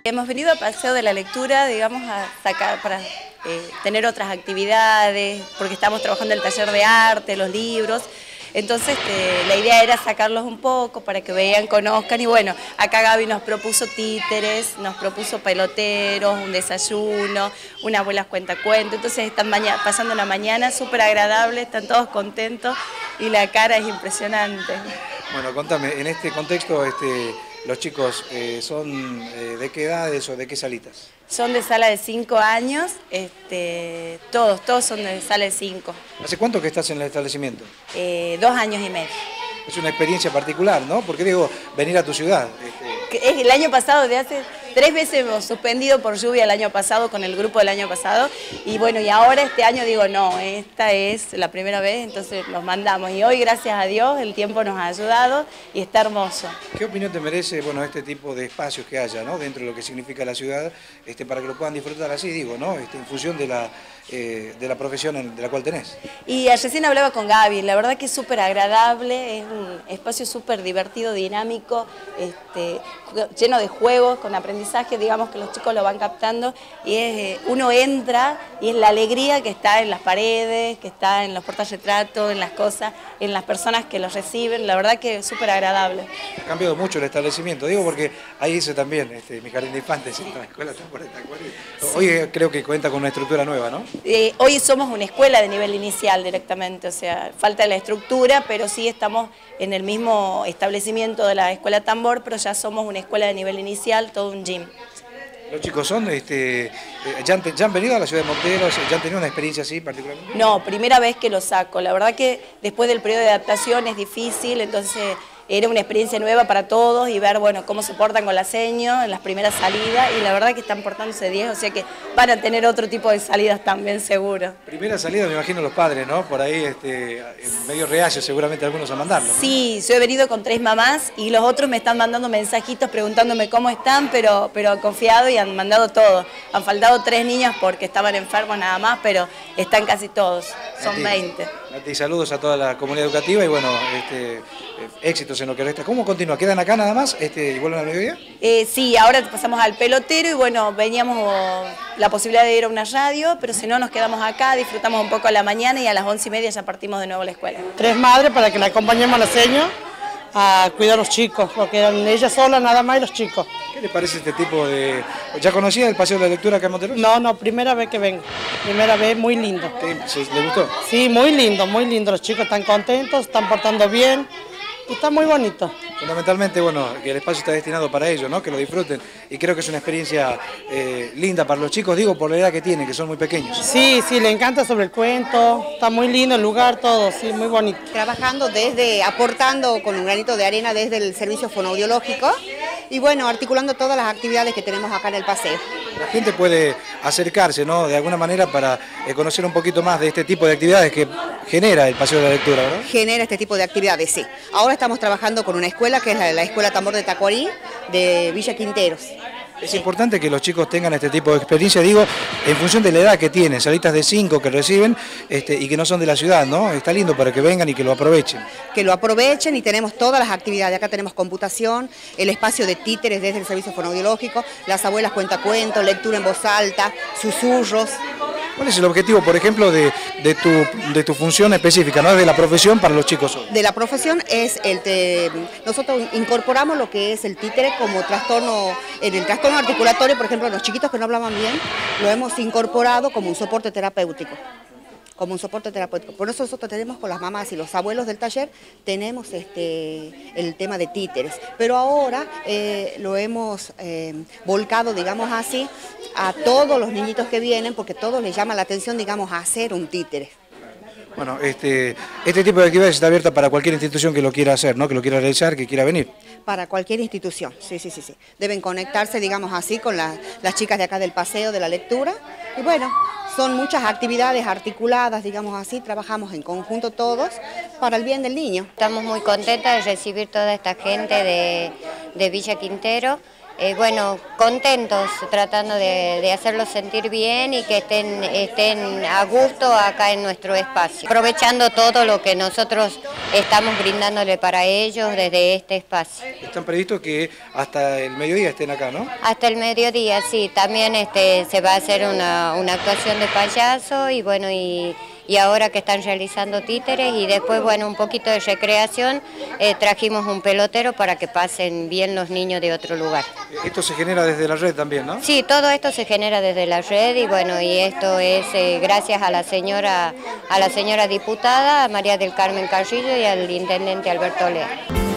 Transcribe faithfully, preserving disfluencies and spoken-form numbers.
Hemos venido a Paseo de la Lectura, digamos, a sacar para eh, tener otras actividades, porque estamos trabajando el taller de arte, los libros. Entonces eh, la idea era sacarlos un poco para que vean, conozcan y bueno, acá Gaby nos propuso títeres, nos propuso peloteros, un desayuno, unas abuelas cuentacuentos, entonces están pasando una mañana súper agradable, están todos contentos y la cara es impresionante. Bueno, contame, en este contexto este, los chicos eh, son eh, ¿de qué edades o de qué salitas? Son de sala de cinco años, este, todos, todos son de sala de cinco. ¿Hace cuánto que estás en el establecimiento? Eh, dos años y medio. Es una experiencia particular, ¿no? Porque digo, venir a tu ciudad. Este... El año pasado, de hace tres veces hemos suspendido por lluvia el año pasado con el grupo del año pasado. Y bueno, y ahora este año digo, no, esta es la primera vez, entonces los mandamos. Y hoy, gracias a Dios, el tiempo nos ha ayudado y está hermoso. ¿Qué opinión te merece, bueno, este tipo de espacios que haya, ¿no? Dentro de lo que significa la ciudad, este, para que lo puedan disfrutar así, digo, ¿no? Este, en función de la, eh, de la profesión en, de la cual tenés. Y recién hablaba con Gaby, la verdad que es súper agradable, es un espacio súper divertido, dinámico, este, lleno de juegos, con aprendizaje, digamos que los chicos lo van captando y es, eh, uno entra y es la alegría que está en las paredes, que está en los portarretratos, en las cosas, en las personas que los reciben, la verdad que es súper agradable. Ha cambiado mucho el establecimiento, digo porque ahí hice también, este, mi jardín de infantes, en la escuela Tambor de Tacuarí. Hoy creo que cuenta con una estructura nueva, ¿no? Eh, hoy somos una escuela de nivel inicial directamente, o sea, falta la estructura, pero sí estamos en el mismo establecimiento de la escuela Tambor, pero ya somos una escuela de nivel inicial, todo un gym. ¿Los chicos son, este, ya, han, ya han venido a la ciudad de Monteros, ya han tenido una experiencia así particularmente? No, primera vez que lo saco. La verdad que después del periodo de adaptación es difícil, entonces era una experiencia nueva para todos y ver, bueno, cómo se portan con la seño en las primeras salidas y la verdad que están portándose diez, o sea que van a tener otro tipo de salidas también seguro. Primera salida me imagino los padres, ¿no? Por ahí este, medio reacios seguramente algunos a mandarlo, ¿no? Sí, yo he venido con tres mamás y los otros me están mandando mensajitos preguntándome cómo están, pero, pero confiado y han mandado todo. Han faltado tres niños porque estaban enfermos nada más, pero están casi todos, son Nati, veinte. Nati, saludos a toda la comunidad educativa y bueno, este, éxitos en lo que resta. ¿Cómo continúa? ¿Quedan acá nada más este, y vuelven al mediodía? Eh, sí, ahora pasamos al pelotero y bueno, veníamos la posibilidad de ir a una radio, pero si no nos quedamos acá, disfrutamos un poco a la mañana y a las once y media ya partimos de nuevo a la escuela. Tres madres para que la acompañemos a la seño a cuidar a los chicos, porque eran ella sola nada más y los chicos. ¿Qué le parece este tipo de...? ¿Ya conocía el Paseo de la Lectura acá en Monteros? No, no, primera vez que vengo, primera vez, muy lindo. ¿Sí, ¿Le gustó? Sí, muy lindo, muy lindo, los chicos están contentos, están portando bien. Está muy bonito. Fundamentalmente, bueno, que el espacio está destinado para ellos, ¿no? Que lo disfruten. Y creo que es una experiencia eh, linda para los chicos, digo, por la edad que tienen, que son muy pequeños. Sí, sí, le encanta sobre el cuento, está muy lindo el lugar, todo, sí, muy bonito. Trabajando desde, aportando con un granito de arena desde el servicio fonoaudiológico y bueno, articulando todas las actividades que tenemos acá en el paseo. La gente puede acercarse, ¿no? De alguna manera para eh, conocer un poquito más de este tipo de actividades que genera el Paseo de la Lectura, ¿verdad? Genera este tipo de actividades, sí. Ahora estamos trabajando con una escuela que es la, la Escuela Tambor de Tacuarí de Villa Quinteros. Es importante que los chicos tengan este tipo de experiencia, digo, en función de la edad que tienen, salitas de cinco que reciben este, y que no son de la ciudad, ¿no? Está lindo para que vengan y que lo aprovechen. Que lo aprovechen y tenemos todas las actividades. Acá tenemos computación, el espacio de títeres desde el servicio fonoaudiológico, las abuelas cuentacuentos, lectura en voz alta, susurros. ¿Cuál es el objetivo, por ejemplo, de, de, tu, de tu función específica, ¿no? De la profesión para los chicos hoy? De la profesión es el... Te, nosotros incorporamos lo que es el títere como trastorno, en el trastorno articulatorio, por ejemplo, los chiquitos que no hablaban bien, lo hemos incorporado como un soporte terapéutico. como un soporte terapéutico. Por eso nosotros tenemos con las mamás y los abuelos del taller, tenemos este, el tema de títeres. Pero ahora eh, lo hemos eh, volcado, digamos así, a todos los niñitos que vienen, porque a todos les llama la atención, digamos, a hacer un títere. Bueno, este, este tipo de actividades está abierta para cualquier institución que lo quiera hacer, ¿no? Que lo quiera realizar, que quiera venir. Para cualquier institución, sí, sí, sí, sí. Deben conectarse, digamos así, con la, las chicas de acá del paseo, de la lectura. Y bueno, son muchas actividades articuladas, digamos así, trabajamos en conjunto todos para el bien del niño. Estamos muy contentas de recibir toda esta gente de, de Villa Quintero. Eh, bueno, contentos, tratando de, de hacerlos sentir bien y que estén, estén a gusto acá en nuestro espacio. Aprovechando todo lo que nosotros estamos brindándole para ellos desde este espacio. Están previstos que hasta el mediodía estén acá, ¿no? Hasta el mediodía, sí. También este, se va a hacer una, una actuación de payaso y bueno, y, y ahora que están realizando títeres y después, bueno, un poquito de recreación, eh, trajimos un pelotero para que pasen bien los niños de otro lugar. Esto se genera desde la red también, ¿no? Sí, todo esto se genera desde la red y bueno, y esto es eh, gracias a la señora, a la señora diputada María del Carmen Carrillo y al intendente Alberto Lea.